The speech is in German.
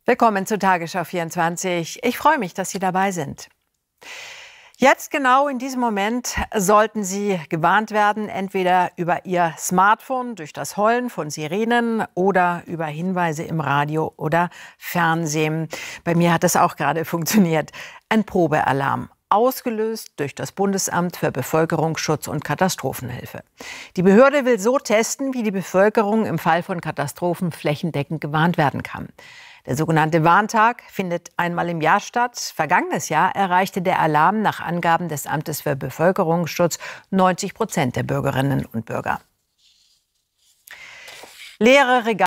Willkommen zu Tagesschau 24. Ich freue mich, dass Sie dabei sind. Jetzt genau in diesem Moment sollten Sie gewarnt werden, entweder über Ihr Smartphone durch das Heulen von Sirenen oder über Hinweise im Radio oder Fernsehen. Bei mir hat das auch gerade funktioniert. Ein Probealarm, ausgelöst durch das Bundesamt für Bevölkerungsschutz und Katastrophenhilfe. Die Behörde will so testen, wie die Bevölkerung im Fall von Katastrophen flächendeckend gewarnt werden kann. Der sogenannte Warntag findet einmal im Jahr statt. Vergangenes Jahr erreichte der Alarm nach Angaben des Amtes für Bevölkerungsschutz 90% der Bürgerinnen und Bürger. Leere Regale